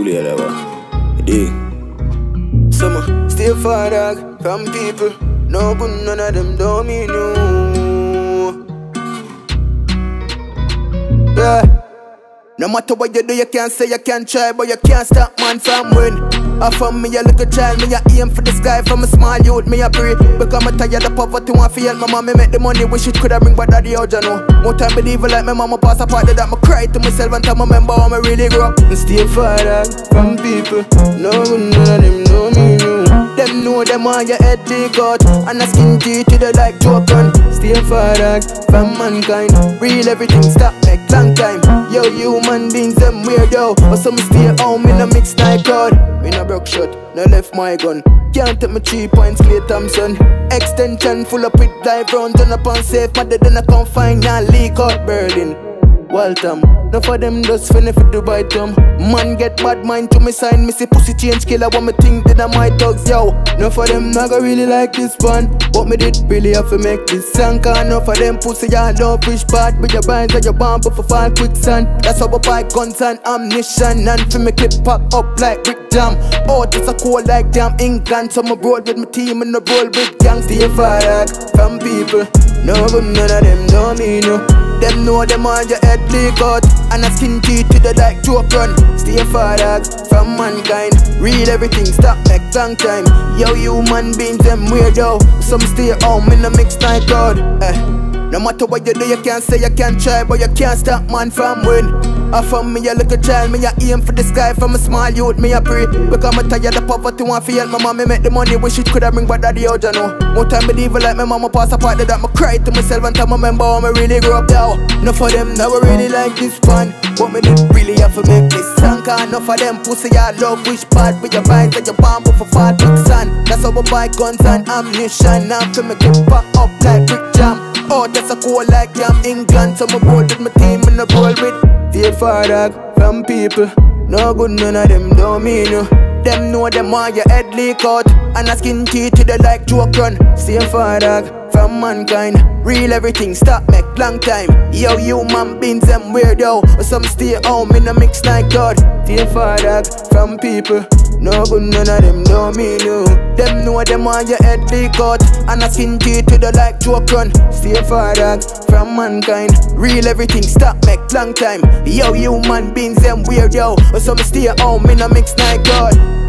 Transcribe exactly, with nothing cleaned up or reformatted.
later, but dig. Summer, stay far dog from people. No good, none of them don't mean you. Yeah. No matter what you do, you can't say you can't try, but you can't stop man from win. I from me a little child, me a aim for the sky. From a small youth, me a pray. Because I'm tired of poverty, want to help my mama make the money. Wish it coulda bring back daddy out, you know. More time believe like my mama pass a part of that. Me cry to myself and tell me remember how me really grew up. And stay far dog from people. No, none of them know me, no. Them know them on your head leak out. And a skin teeth to the like joke run. Stay far dog from mankind. Real everything stop make long time. Yo, human beings, them weirdo. But some stay home in a mixed night crowd. Me no broke shot, no left my gun. Can't take my three points, Clay Thompson. Extension full up with dive round. Turn up on safe, mother then I can't find ya leak out Berlin. Waltham, no for them just finna for Dubai Tom. Man get bad mind to me sign, me see pussy change killer. What me think that I my dogs, yo. No for them I go really like this one, but me did really have to make this song. Cause no for them pussy I love fish bad. With your binds and your bomb but for fall quicksand. That's how I buy guns and ammunition. And for me clip pop up like brick jam. Oh, this a cold like damn England. So I roll with my team and I roll with gangs. Stay far dog from people. No good, none of them know me, no. Them know them on your head leak out. And a skin teeth to the like joke run. Stay far dog from mankind. Real everything stop make long time. Yo, human beings them weirdo. Some stay home in the mixed night crowd. eh. No matter what you do, you can't say you can't try, but you can't stop man from win. I from me a little child, me a aim for the sky. From a small youth, me a pray. Because I'm tired of poverty, want to help my mama make the money. Wish it coulda bring back daddy out, you know. More time believe like my mama pass a part of that. Me cry to myself and tell me remember how me really grew up, yo. No for them never really like this fun, but me did really have to make this song. Cause enough of them pussy I love wish bad. With your binds and your bomb but for fall big sun. That's how I buy guns and ammunition. Now for me get back up like brick jam. Oh, that's a cold like damn England. So I roll with my team and I roll with. Stay far dog from people. No good, none of them don't mean you. Them know them on your head leak out. And a skin teeth to the like joke run. Stay far dog from mankind. Real everything stop make long time. Yo, human beings them weirdo. Some stay home in a mixed night crowd. Stay far dog from people. No good, none of them know me, no. Them know them on your head leak out. And a skin teeth to the like joke run. Stay far dog from mankind. Real everything stop make long time. Yo, human beings them weirdo. Some stay home in a mixed night crowd.